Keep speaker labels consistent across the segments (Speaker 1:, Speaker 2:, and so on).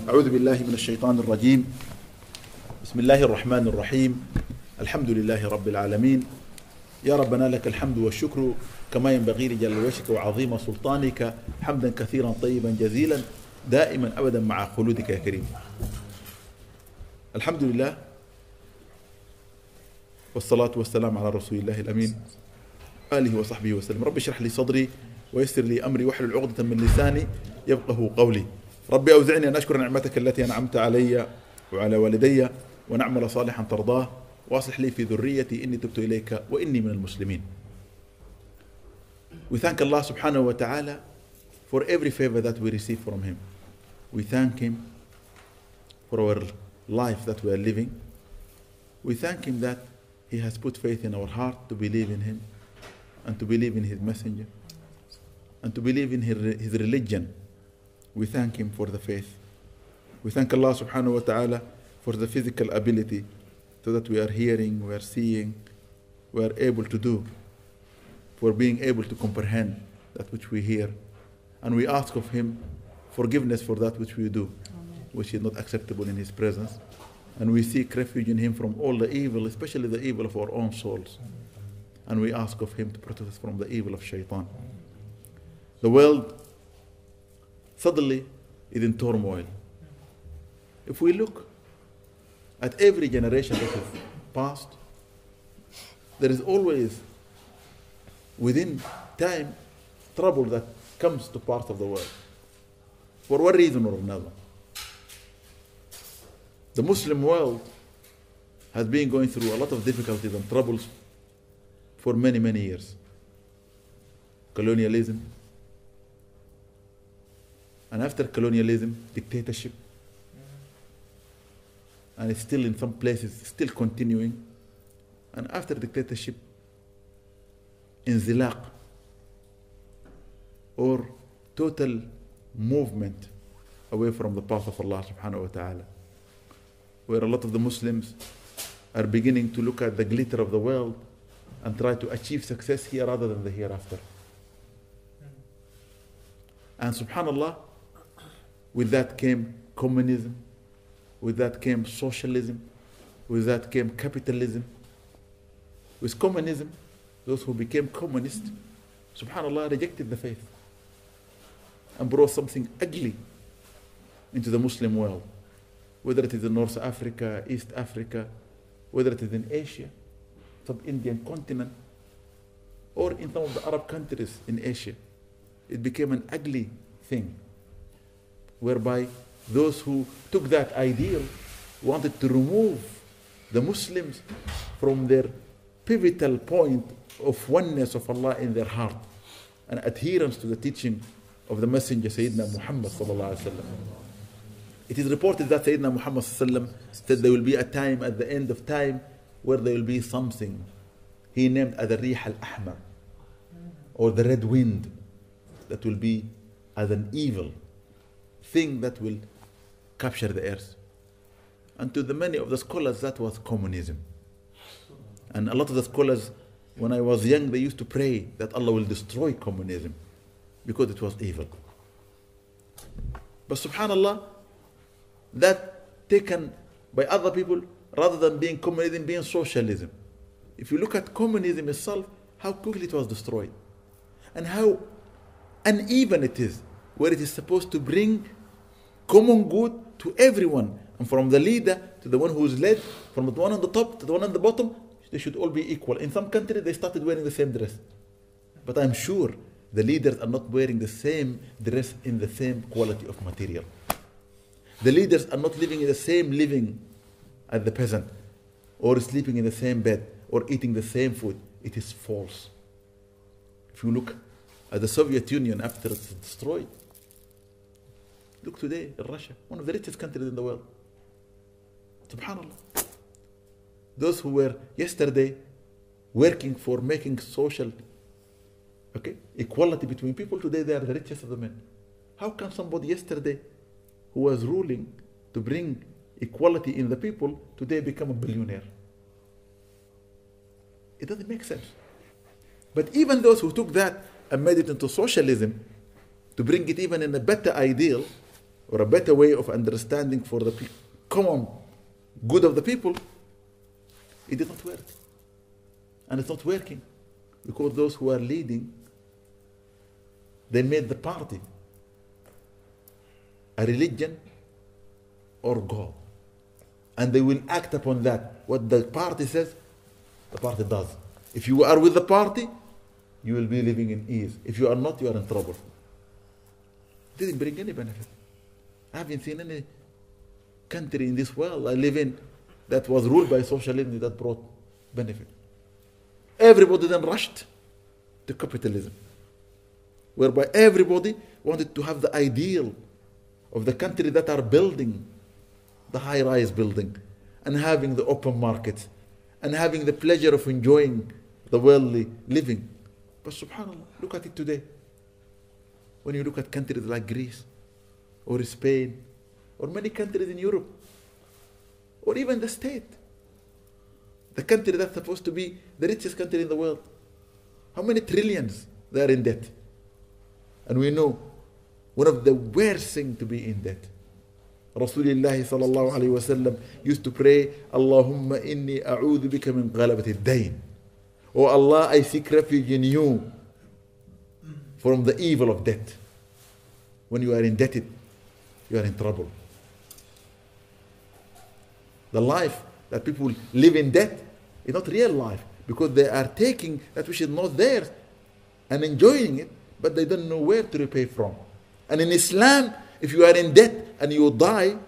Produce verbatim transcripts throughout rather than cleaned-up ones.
Speaker 1: أعوذ بالله من الشيطان الرجيم. بسم الله الرحمن الرحيم. الحمد لله رب العالمين. يا ربنا لك الحمد والشكر كما ينبغي لجلال وجهك وعظيم سلطانك، حمدا كثيرا طيبا جزيلا دائما أبدا مع خلودك يا كريم. الحمد لله والصلاة والسلام على رسول الله الأمين آله وصحبه وسلم. رب اشرح لي صدري ويسر لي أمري واحلل عقدة من لساني يفقهوا قولي. ربي أوزعني أن أشكر نعمتك التي أنعمت علي وعلى والدي ونعمل صالحا ترضاه واصلح لي في ذريتي إني تبت إليك وإني من المسلمين. We thank Allah subhanahu wa ta'ala for every favor that we receive from Him. We thank Him for our life that we are living. We thank Him that He has put faith in our heart to believe in Him and to believe in His messenger and to believe in His religion. We thank Him for the faith. We thank Allah subhanahu wa ta'ala for the physical ability so that we are hearing, we are seeing, we are able to do, for being able to comprehend that which we hear. And we ask of Him forgiveness for that which we do, which is not acceptable in His presence. And we seek refuge in Him from all the evil, especially the evil of our own souls. And we ask of Him to protect us from the evil of shaitan. The world suddenly is in turmoil. If we look at every generation that has passed, there is always within time trouble that comes to part of the world for one reason or another. The Muslim world has been going through a lot of difficulties and troubles for many, many years. Colonialism, and after colonialism, dictatorship, and it's still in some places still continuing. And after dictatorship, inzilaq, or total movement away from the path of Allah subhanahu wa ta'ala, where a lot of the Muslims are beginning to look at the glitter of the world and try to achieve success here rather than the hereafter. And subhanallah, with that came communism, with that came socialism, with that came capitalism. With communism, those who became communist, subhanallah, rejected the faith and brought something ugly into the Muslim world, whether it is in North Africa, East Africa, whether it is in Asia, sub-Indian continent, or in some of the Arab countries in Asia. It became an ugly thing, whereby those who took that ideal wanted to remove the Muslims from their pivotal point of oneness of Allah in their heart and adherence to the teaching of the Messenger Sayyidina Muhammad sallallahu alaihi wasallam. It is reported that Sayyidina Muhammad sallallahu alaihi wasallam said there will be a time at the end of time where there will be something he named as the Rih al-Ahmar, or the red wind, that will be as an evil thing that will capture the earth. And to the many of the scholars, that was communism. And a lot of the scholars, when I was young, they used to pray that Allah will destroy communism because it was evil. But subhanallah, that taken by other people rather than being communism, being socialism. If you look at communism itself, how quickly it was destroyed and how uneven it is, where it is supposed to bring common good to everyone, and from the leader to the one who is led, from the one on the top to the one on the bottom, they should all be equal. In some countries, they started wearing the same dress. But I'm sure the leaders are not wearing the same dress in the same quality of material. The leaders are not living in the same living as the peasant, or sleeping in the same bed, or eating the same food. It is false. If you look at the Soviet Union after it's destroyed, look today in Russia, one of the richest countries in the world. Subhanallah. Those who were yesterday working for making social okay, equality between people, today they are the richest of the men. How can somebody yesterday who was ruling to bring equality in the people, today become a billionaire? It doesn't make sense. But even those who took that and made it into socialism, to bring it even in a better ideal, or a better way of understanding for the pe- common good of the people, it did not work. And it's not working because those who are leading, they made the party a religion or God. And they will act upon that. What the party says, the party does. If you are with the party, you will be living in ease. If you are not, you are in trouble. It didn't bring any benefit. I haven't seen any country in this world I live in that was ruled by socialism that brought benefit. Everybody then rushed to capitalism, whereby everybody wanted to have the ideal of the country that are building the high-rise building and having the open markets and having the pleasure of enjoying the worldly living. But subhanAllah, look at it today. When you look at countries like Greece or Spain or many countries in Europe or even the state, the country that's supposed to be the richest country in the world, how many trillions they are in debt? And we know one of the worst things to be in debt. Rasulullah sallallahu alayhi wa sallam used to pray, Allahumma inni a'udhu bika min ghalabati ad-dayn. Oh Allah, I seek refuge in you from the evil of debt. When you are indebted, you are in trouble. The life that people live in debt is not real life because they are taking that which is not theirs and enjoying it, but they don't know where to repay from. And in Islam, if you are in debt and you die,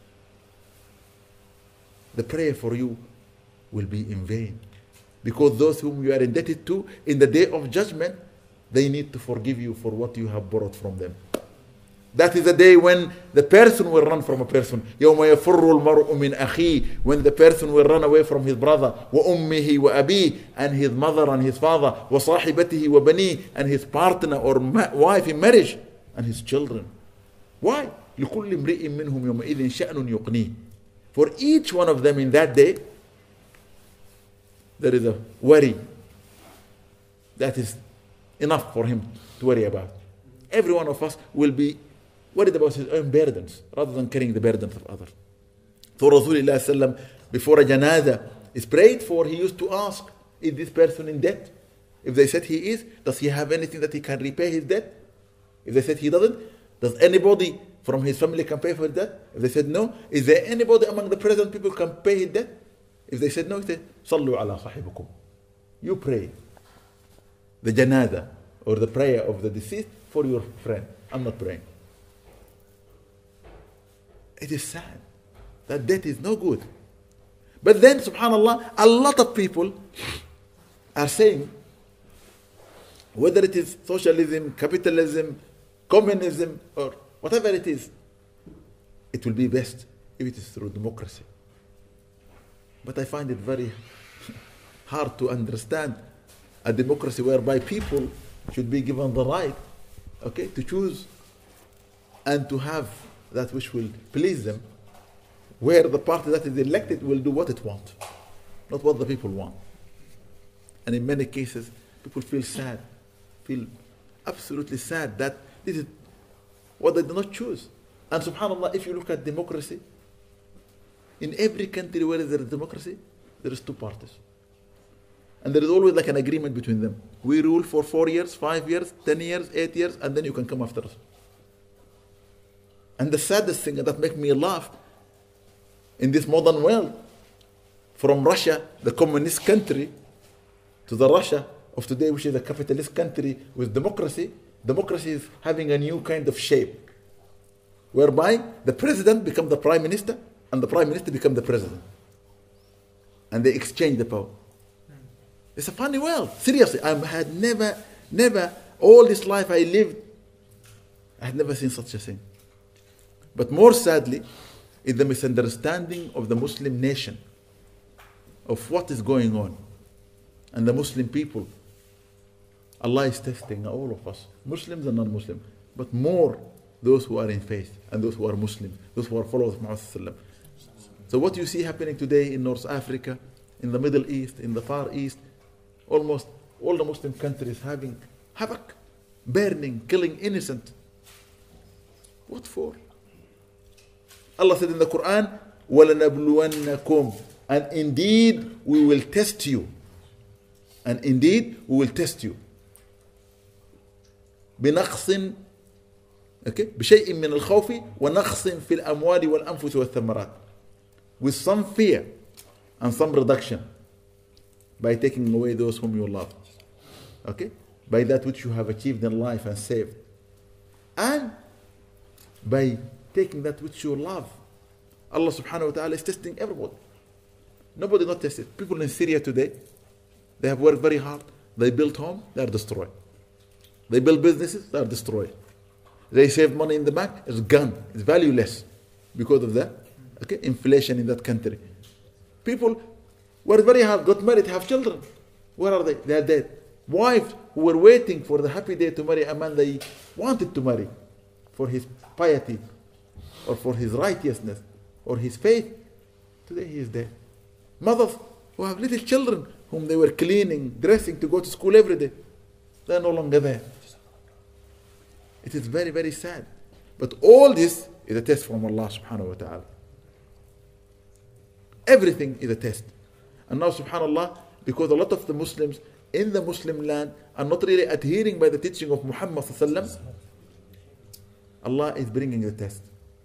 Speaker 1: the prayer for you will be in vain. Because those whom you are indebted to, in the day of judgment, they need to forgive you for what you have borrowed from them. That is the day when the person will run from a person. يَوْمَ يَفُرُّ الْمَرْءُ مِنْ أَخِيهِ, when the person will run away from his brother, وَأُمِّهِ وَأَبِيهِ, and his mother and his father, وَصَاحِبَتِهِ وَبَنِيهِ, and his partner or ma- wife in marriage, and his children. Why? لِكُلِّ امْرِئٍ مِّنْهُمْ يَوْمَئِذٍ شَأْنٌ يُقْنِيهِ. For each one of them in that day, there is a worry that is enough for him to worry about. Every one of us will be worried about his own burdens rather than carrying the burdens of others. So Rasulullah sallam, before a janazah is prayed for, he used to ask, is this person in debt? If they said he is, does he have anything that he can repay his debt? If they said he doesn't, does anybody from his family can pay for his debt? If they said no, is there anybody among the present people can pay his debt? If they said no, he said, Sallu ala sahibukum. You pray the janazah or the prayer of the deceased for your friend. I'm not praying. It is sad. That debt is no good. But then, subhanAllah, a lot of people are saying, whether it is socialism, capitalism, communism, or whatever it is, it will be best if it is through democracy. But I find it very hard to understand a democracy whereby people should be given the right, okay, to choose and to have that which will please them, where the party that is elected will do what it wants, not what the people want. And in many cases, people feel sad, feel absolutely sad that this is what they do not choose. And subhanAllah, if you look at democracy, in every country where there is democracy, there is two parties. And there is always like an agreement between them. We rule for four years, five years, ten years, eight years, and then you can come after us. And the saddest thing that makes me laugh in this modern world, from Russia, the communist country, to the Russia of today, which is a capitalist country with democracy, democracy is having a new kind of shape, whereby the president becomes the prime minister, and the prime minister becomes the president. And they exchange the power. It's a funny world. Seriously, I had never, never, all this life I lived, I had never seen such a thing. But more sadly, is the misunderstanding of the Muslim nation of what is going on. And the Muslim people. Allah is testing all of us, Muslims and non-Muslims, but more those who are in faith and those who are Muslim, those who are followers of Muhammad. So what you see happening today in North Africa, in the Middle East, in the Far East, almost all the Muslim countries having havoc, burning, killing innocent. What for? Allah said in the Quran, وَلَنَبْلُوَنَّكُمْ, and indeed we will test you. And indeed we will test you. بنقص okay بشيء من الخوف ونقص في الأموال والأنفس والثمرات, with some fear and some reduction, by taking away those whom you love, okay, by that which you have achieved in life and saved, and by taking that which you love. Allah subhanahu wa ta'ala is testing everybody. Nobody not tested. People in Syria today, they have worked very hard. They built home, they are destroyed. They build businesses, they are destroyed. They save money in the bank, it's gone. It's valueless because of the okay, inflation in that country. People worked very hard, got married, have children. Where are they? They are dead. Wives who were waiting for the happy day to marry a man they wanted to marry for his piety or for his righteousness or his faith, today he is dead. Mothers who have little children whom they were cleaning, dressing to go to school every day, they are no longer there. It is very, very sad. But all this is a test from Allah subhanahu wa ta'ala. Everything is a test. And now subhanallah, because a lot of the Muslims in the Muslim land are not really adhering by the teaching of Muhammad sallallahu alaihi wasallam, Allah is bringing the test.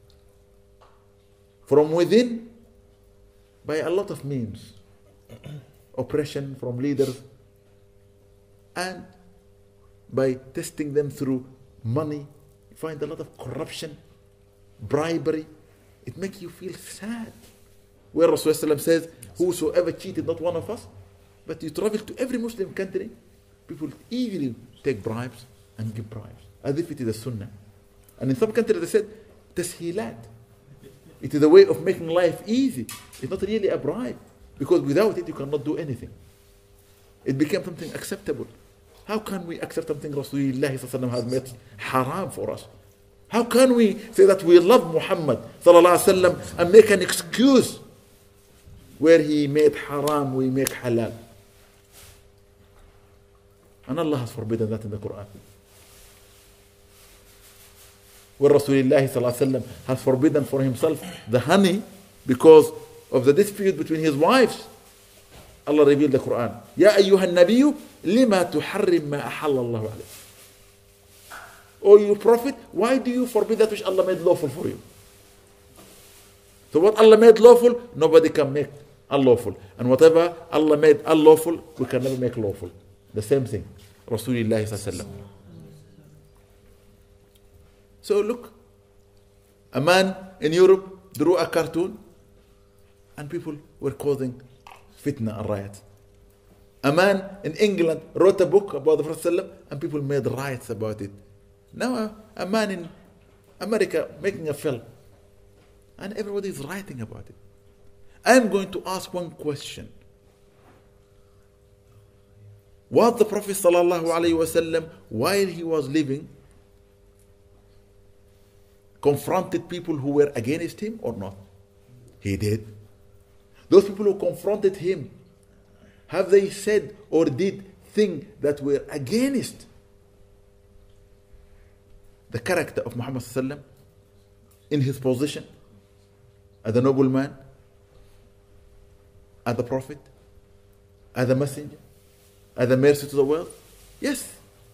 Speaker 1: From within, by a lot of means. Oppression from leaders, and by testing them through money. You find a lot of corruption, bribery. It makes you feel sad. Where Rasulullah says, whosoever cheated, not one of us, but you travel to every Muslim country, people easily take bribes and give bribes, as if it is a sunnah. And in some countries they said, tasheelat. It is a way of making life easy. It's not really a bribe, because without it you cannot do anything. It became something acceptable. How can we accept something Rasulullah sallallahu alaihi wasallam has made haram for us? How can we say that we love Muhammad sallallahu alaihi wasallam and make an excuse where he made haram, we make halal? And Allah has forbidden that in the Quran. Where Rasulullah sallallahu alaihi wasallam has forbidden for himself the honey because of the dispute between his wives. Allah revealed the Quran. Ya ayyuhan nabiyyu lima tuharrim ma ahalla Allahu alayk. O you prophet, why do you forbid that which Allah made lawful for you? So what Allah made lawful, nobody can make unlawful. And whatever Allah made unlawful, we can never make lawful. The same thing. Rasulullah sallallahu alaihi wasallam. So look, a man in Europe drew a cartoon and people were causing fitna and riot. A man in England wrote a book about the Prophet and people made riots about it. Now a, a man in America making a film and everybody is writing about it. I am going to ask one question. Was the Prophet sallallahu alaihi wasallam, while he was living, confronted people who were against him or not? He did. Those people who confronted him, have they said or did things that were against the character of Muhammad sallallahu alaihi wasallam in his position as a noble man, as a prophet, as a messenger, as a mercy to the world? Yes.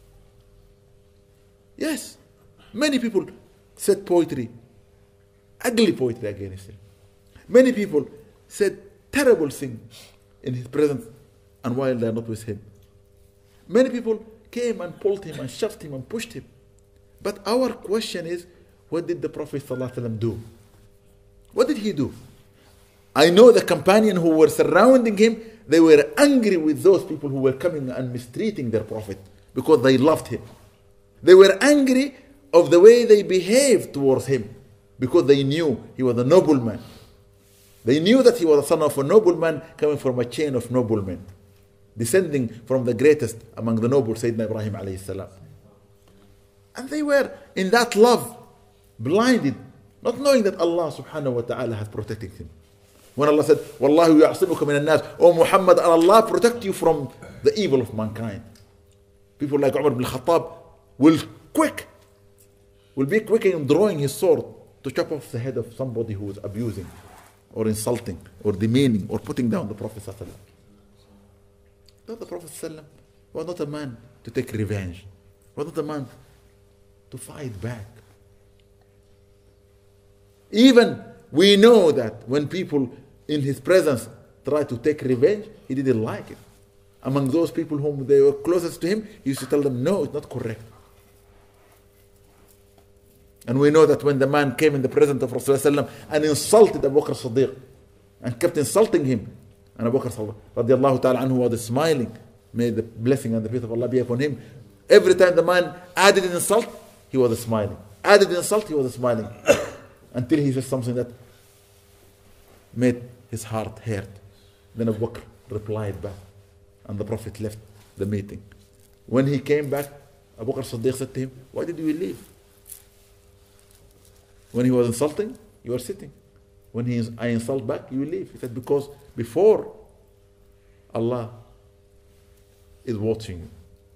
Speaker 1: Yes. Many people said poetry, ugly poetry against him. Many people said terrible things in his presence and while they are not with him. Many people came and pulled him and shoved him and pushed him. But our question is, what did the Prophet ﷺ do? What did he do? I know the companion who were surrounding him, they were angry with those people who were coming and mistreating their Prophet because they loved him. They were angry of the way they behaved towards him because they knew he was a noble man. They knew that he was the son of a nobleman coming from a chain of noblemen, descending from the greatest among the noble, Sayyidina Ibrahim alayhi salam. And they were in that love, blinded, not knowing that Allah subhanahu wa ta'ala has protected him. When Allah said, Wallahu ya'asimuka min al-nas, O Muhammad, and Allah protect you from the evil of mankind. People like Umar ibn Khattab will quick, will be quick in drawing his sword to chop off the head of somebody who is abusing or insulting or demeaning or putting down the Prophet ﷺ. Not the Prophet ﷺ was not a man to take revenge. Was not a man to fight back. Even we know that when people in his presence try to take revenge, he didn't like it. Among those people whom they were closest to him, he used to tell them, no, it's not correct. And we know that when the man came in the presence of Rasulullah and insulted Abu Bakr Siddiq and kept insulting him, and Abu Bakr radiallahu ta'ala anhu was smiling, may the blessing and the peace of Allah be upon him. Every time the man added an insult, he was smiling. Added an insult, he was smiling. Until he said something that made his heart hurt. Then Abu Bakr replied back, and the Prophet left the meeting. When he came back, Abu Bakr Siddiq said to him, why did you leave? When he was insulting, you were sitting. When he, I insult back, you leave. He said, because before Allah is watching you.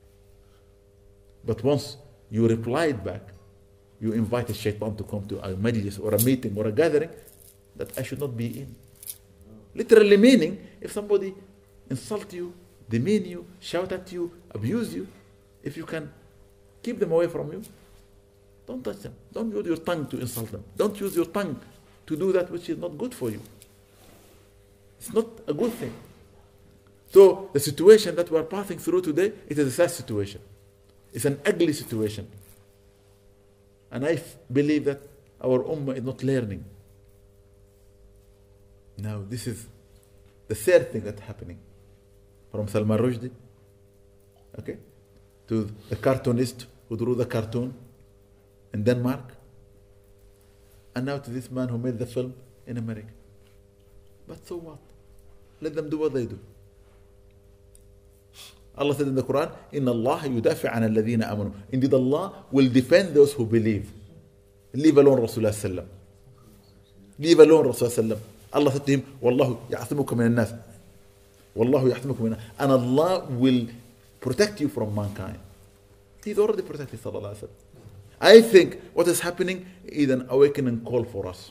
Speaker 1: But once you replied back, you invited Shaitan to come to a majlis or a meeting or a gathering that I should not be in. Literally meaning, if somebody insult you, demean you, shout at you, abuse you, if you can keep them away from you, don't touch them. Don't use your tongue to insult them. Don't use your tongue to do that which is not good for you. It's not a good thing. So the situation that we are passing through today, it is a sad situation. It's an ugly situation. And I f- believe that our ummah is not learning. Now this is the third thing that's happening. From Salman Rushdie, okay, to the cartoonist who drew the cartoon in Denmark, and now to this man who made the film in America. But so what? Let them do what they do. Allah said in the Quran, إِنَّ اللَّهَ يُدَافِعَ عَنَ الَّذِينَ آمَنُوا. Indeed, Allah will defend those who believe. Leave alone Rasulullah sallam. Leave alone Rasulullah sallam. Allah said to him, وَاللَّهُ يَعْصِمُكَ مِنَ النَّاسِ. وَاللَّهُ يَعْصِمُكَ مِنَ النَّاسِ. And Allah will protect you from mankind. He's already protected, sallallahu alaihi wasallam. I think what is happening is an awakening call for us.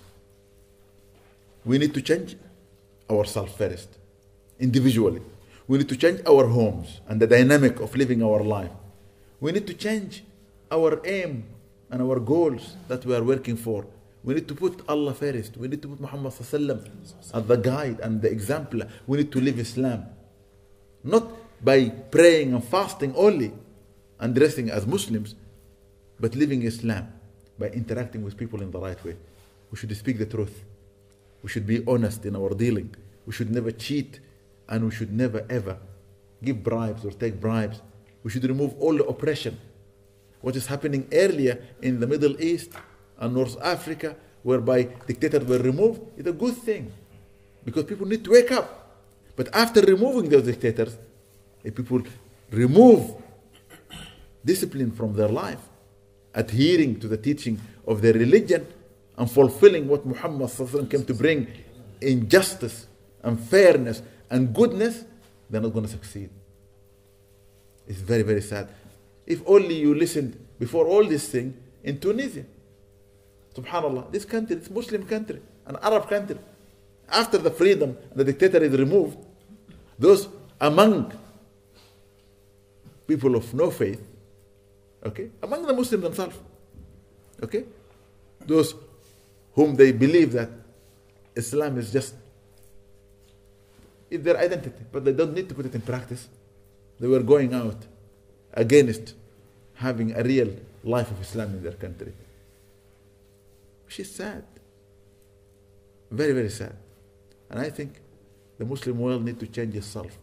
Speaker 1: We need to change ourselves first, individually. We need to change our homes and the dynamic of living our life. We need to change our aim and our goals that we are working for. We need to put Allah first. We need to put Muhammad sallallahu alaihi wasallam as the guide and the example. We need to live Islam. Not by praying and fasting only and dressing as Muslims, but living Islam by interacting with people in the right way. We should speak the truth. We should be honest in our dealing. We should never cheat, and we should never ever give bribes or take bribes. We should remove all the oppression. What is happening earlier in the Middle East and North Africa, whereby dictators were removed, is a good thing, because people need to wake up. But after removing those dictators, if people remove discipline from their life, adhering to the teaching of their religion and fulfilling what Muhammad sallallahu alaihi wasallam came to bring in justice and fairness and goodness, they're not going to succeed. It's very, very sad. If only you listened before all this thing in Tunisia. Subhanallah, this country, this Muslim country, an Arab country, after the freedom, the dictator is removed, those among people of no faith, okay, among the Muslims themselves, okay, those whom they believe that Islam is just is their identity, but they don't need to put it in practice. They were going out against having a real life of Islam in their country, which is sad, very, very sad. And I think the Muslim world need to change itself.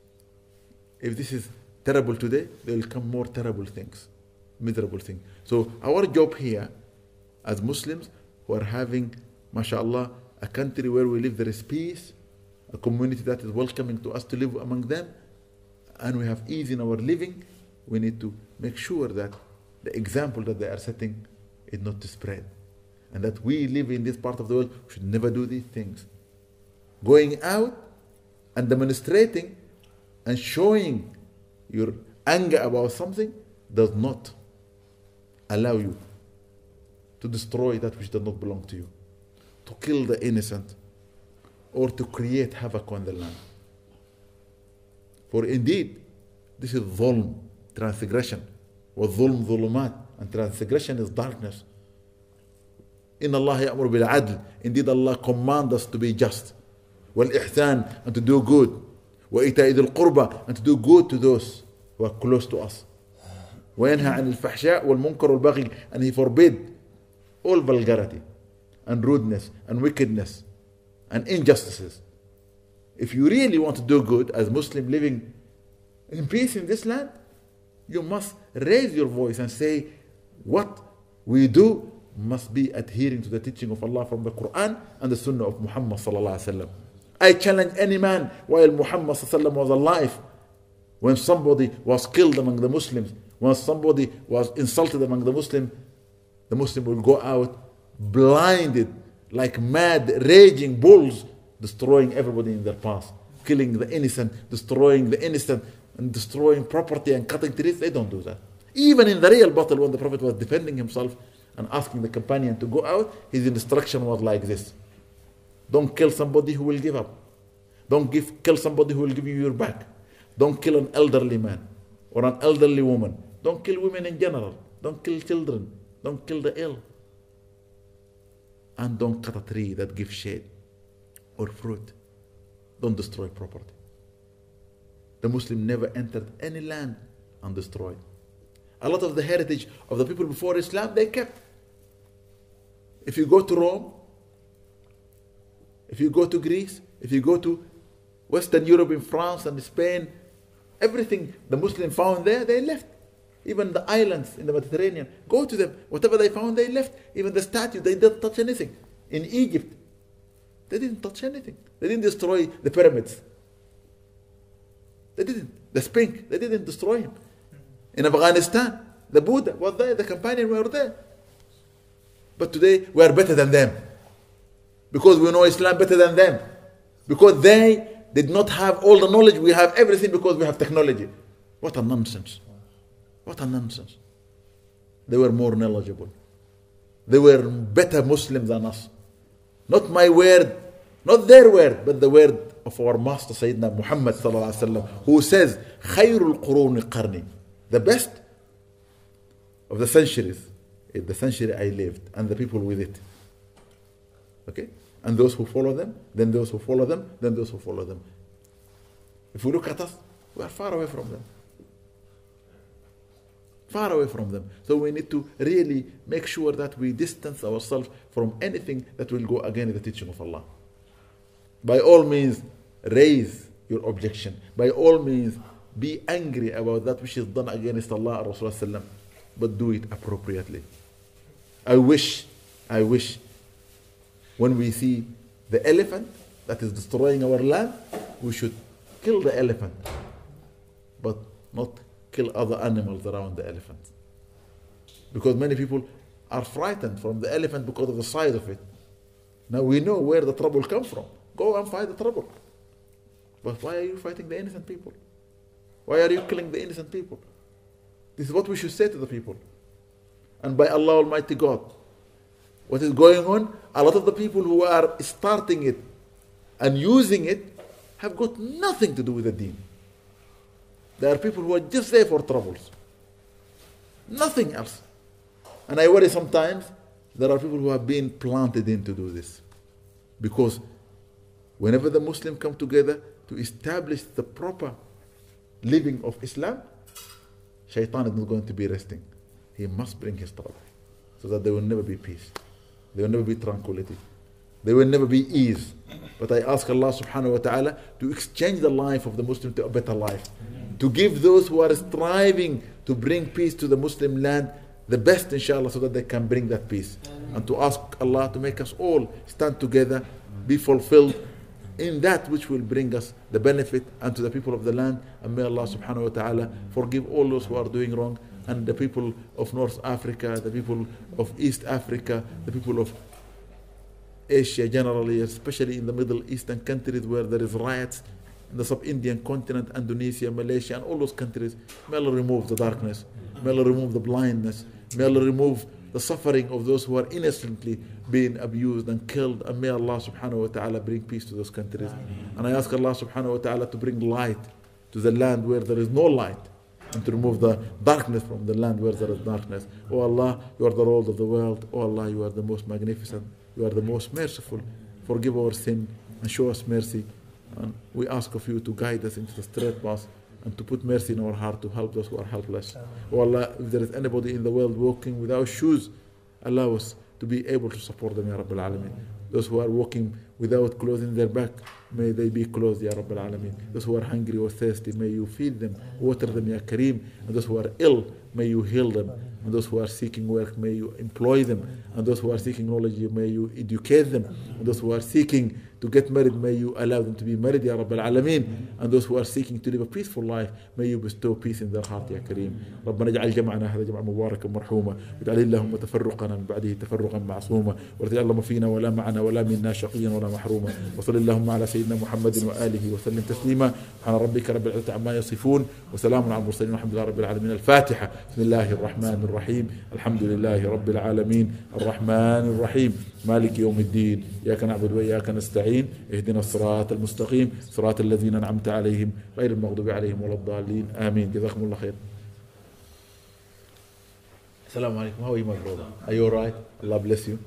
Speaker 1: If this is terrible today, there will come more terrible things, miserable things. So our job here as Muslims who are having, mashallah, a country where we live, there is peace, a community that is welcoming to us to live among them, and we have ease in our living, we need to make sure that the example that they are setting is not to spread. And that we live in this part of the world should never do these things. Going out and demonstrating and showing your anger about something does not allow you to destroy that which does not belong to you, to kill the innocent, or to create havoc on the land. For indeed, this is dhulm, transgression. وَالظُّلْمُ ظُلُمَات, and transgression is darkness. إِنَّ اللَّهَ يَأْمُرُ بِالْعَدْلِ, indeed Allah commands us to be just. وَالْإِحْسَانِ, and to do good. وَإِيتَاءِ ذِي الْقُرْبَى, and to do good to those who are close to us. وَيَنْهَى عَنِ الْفَحْشَاءِ وَالْمُنْكَرِ وَالْبَغْيِ, and He forbid all vulgarity and rudeness and wickedness and injustices. If you really want to do good as Muslim living in peace in this land, you must raise your voice and say what we do must be adhering to the teaching of Allah from the Quran and the Sunnah of Muhammad sallallahu alaihi wasallam. I challenge any man while Muhammad sallallahu alaihi wasallam was alive, when somebody was killed among the Muslims, when somebody was insulted among the Muslims, the Muslim will go out blinded like mad raging bulls, destroying everybody in their path, killing the innocent, destroying the innocent, and destroying property and cutting trees. They don't do that. Even in the real battle, when the Prophet was defending himself and asking the companion to go out, his instruction was like this: don't kill somebody who will give up. Don't give, kill somebody who will give you your back. Don't kill an elderly man or an elderly woman. Don't kill women in general. Don't kill children. Don't kill the ill. And don't cut a tree that gives shade or fruit. Don't destroy property. The Muslim never entered any land and destroyed. A lot of the heritage of the people before Islam, they kept. If you go to Rome, if you go to Greece, if you go to Western Europe, in France and Spain, everything the Muslim found there, they left. Even the islands in the Mediterranean, go to them. Whatever they found, they left. Even the statue, they didn't touch anything. In Egypt, they didn't touch anything. They didn't destroy the pyramids. They didn't. The Sphinx, they didn't destroy him. In Afghanistan, the Buddha was there, the companion were there. But today, we are better than them. Because we know Islam better than them. Because they did not have all the knowledge. We have everything because we have technology. What a nonsense. What a nonsense. They were more knowledgeable. They were better Muslims than us. Not my word, not their word, but the word of our Master Sayyidina Muhammad sallallahu alaihi wasallam, who says, "Khayrul quruni qarni." The best of the centuries is the century I lived and the people with it. Okay? And those who follow them, then those who follow them, then those who follow them. If we look at us, we are far away from them. Far away from them. So we need to really make sure that we distance ourselves from anything that will go against the teaching of Allah. By all means, raise your objection. By all means, be angry about that which is done against Allah and Rasulullah, but do it appropriately. I wish, I wish, when we see the elephant that is destroying our land, we should kill the elephant, but not kill other animals around the elephant. Because many people are frightened from the elephant because of the size of it. Now we know where the trouble comes from. Go and fight the trouble. But why are you fighting the innocent people? Why are you killing the innocent people? This is what we should say to the people. And by Allah Almighty God, what is going on, a lot of the people who are starting it and using it have got nothing to do with the deen. There are people who are just there for troubles. Nothing else. And I worry sometimes there are people who have been planted in to do this. Because whenever the Muslims come together to establish the proper living of Islam, Shaitan is not going to be resting. He must bring his trouble so that there will never be peace. There will never be tranquility. There will never be ease. But I ask Allah subhanahu wa ta'ala to exchange the life of the Muslim to a better life. To give those who are striving to bring peace to the Muslim land the best, inshallah, so that they can bring that peace. And to ask Allah to make us all stand together, be fulfilled in that which will bring us the benefit and to the people of the land. And may Allah subhanahu wa ta'ala forgive all those who are doing wrong, and the people of North Africa, the people of East Africa, the people of Asia generally, especially in the Middle Eastern countries where there is riots, in the sub-Indian continent, Indonesia, Malaysia, and all those countries. May Allah remove the darkness. May Allah remove the blindness. May Allah remove the suffering of those who are innocently being abused and killed. And may Allah subhanahu wa ta'ala bring peace to those countries. And I ask Allah subhanahu wa ta'ala to bring light to the land where there is no light, and to remove the darkness from the land where there is darkness. Oh Allah, you are the Lord of the world. Oh Allah, you are the most magnificent. You are the most merciful. Forgive our sin and show us mercy. And we ask of you to guide us into the straight path, and to put mercy in our heart to help those who are helpless. Oh Allah, if there is anybody in the world walking without shoes, allow us to be able to support them, Ya Rabbil Alameen. Those who are walking without clothes in their back, may they be clothed, Ya Rabbil Alameen. Those who are hungry or thirsty, may you feed them, water them, Ya Kareem. And those who are ill, may you heal them. And those who are seeking work, may you employ them. And those who are seeking knowledge, may you educate them. And those who are seeking to get married, may you allow them to be married, Ya Rabbil Alameen. And those who are seeking to live a peaceful life, may you bestow peace in their heart, Ya Kareem. ربنا اجعل جمعنا هذا جمعا مباركا مرحوما، واجعل اللهم تفرقنا من بعده تفرقا معصوما، ولا تجعل اللهم فينا ولا معنا ولا منا شقيا ولا محروما، وصل اللهم على سيدنا محمد وآله وسلم تسليما. سبحان ربك رب العزة عما يصفون، وسلام على المرسلين والحمد لله رب العالمين. الفاتحة. بسم الله الرحمن الرحيم. الحمد لله رب العالمين الرحمن الرحيم مالك يوم الدين، إياك نعبد وإياك نستعين، اهدنا الصراط المستقيم صراط الذين أنعمت عليهم غير المغضوب عليهم ولا الضالين آمين. جزاكم الله خير. Assalamu alaikum. How are you, my brother? Are you all right? Allah bless you.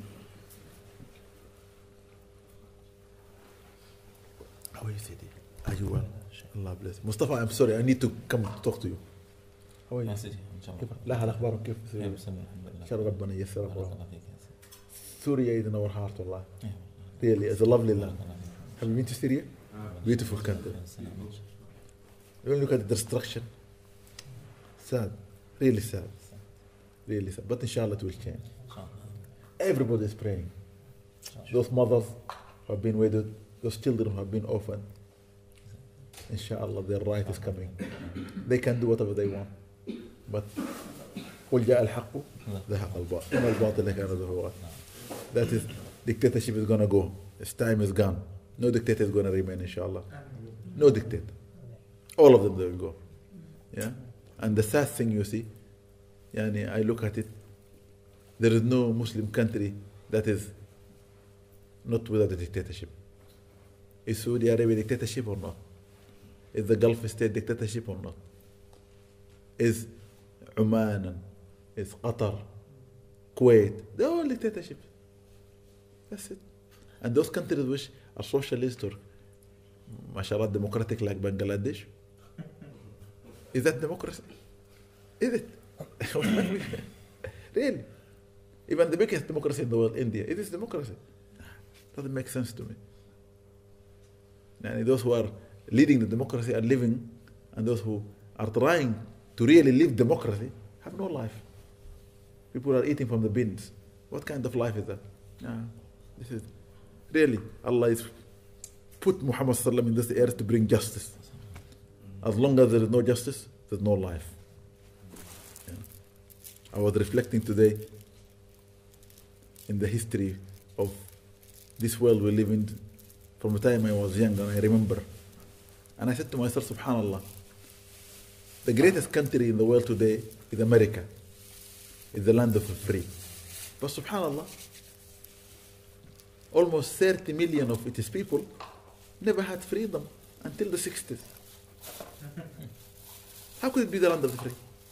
Speaker 1: How are you, Sidi? Are you well? Allah bless you. Mustafa, I'm sorry. I need to come to talk to you. How are you? لا هل أخبارك كيف؟ إن شاء الله ربنا ييسر. Syria is in our heart, Allah. Really, it's a lovely land. Have you been to Syria? Beautiful country. When you look at the destruction, sad, really sad. Really sad. But inshallah it will change. Everybody is praying. Those mothers who have been widowed, those children who have been orphaned, inshallah their right is coming. They can do whatever they want. But قل جاء الحق ذهب الباطل وما الباطل كان زهوقا. That is, dictatorship is gonna go. Its time is gone. No dictator is gonna remain, inshallah. No dictator. All of them they will go. Yeah. And the sad thing you see, Yani, I look at it, there is no Muslim country that is not without a dictatorship. Is Saudi Arabia dictatorship or not? Is the Gulf state dictatorship or not? Is Oman, is Qatar, Kuwait, they're all dictatorships. That's it. And those countries which are socialist or mashallah democratic like Bangladesh, is that democracy? Is it? Really? Even the biggest democracy in the world, India, it is democracy. Doesn't make sense to me. And those who are leading the democracy are living, and those who are trying to really live democracy have no life. People are eating from the bins. What kind of life is that? No, this is really Allah is put Muhammad sallallahu alaihi wasallam in this earth to bring justice. As long as there is no justice, there's no life. I was reflecting today in the history of this world we live in from the time I was young, and I remember. And I said to myself, subhanallah, the greatest country in the world today is America. It's the land of the free. But subhanallah, almost thirty million of its people never had freedom until the sixties. How could it be the land of the free?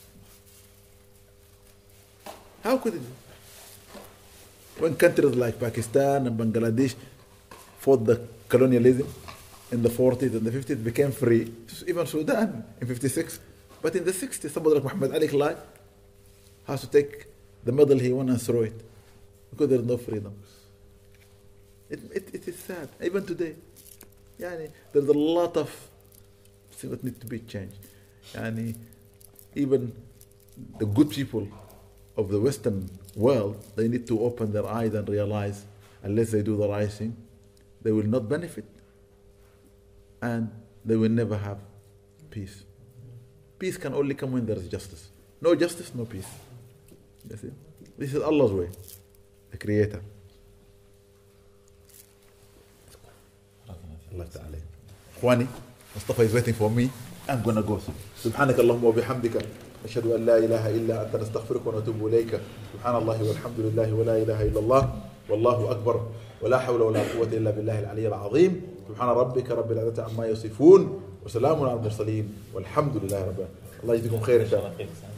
Speaker 1: How could it be? When countries like Pakistan and Bangladesh fought the colonialism in the forties and the fifties, became free. Even Sudan in fifty-six. But in the sixties, somebody like Muhammad Ali Khalid has to take the medal he won and throw it because there is no freedom. It, it, it is sad. Even today, yani, there's a lot of things that need to be changed. Yani, even the good people of the Western world, they need to open their eyes and realize unless they do the right thing, they will not benefit and they will never have peace. Peace can only come when there is justice. No justice, no peace. You see? This is Allah's way, the Creator. Allah Ta'ala. Khwani, Mustafa is waiting for me. I'm gonna go through. سبحانك اللهم وبحمدك أشهد أن لا إله إلا أنت نستغفرك ونتوب إليك. سبحان الله والحمد لله ولا إله إلا الله والله أكبر ولا حول ولا قوة إلا بالله العلي العظيم. سبحان ربك رب العزة عما يصفون وسلام على المرسلين والحمد لله رب العالمين. الله يجزيكم خير إن شاء الله.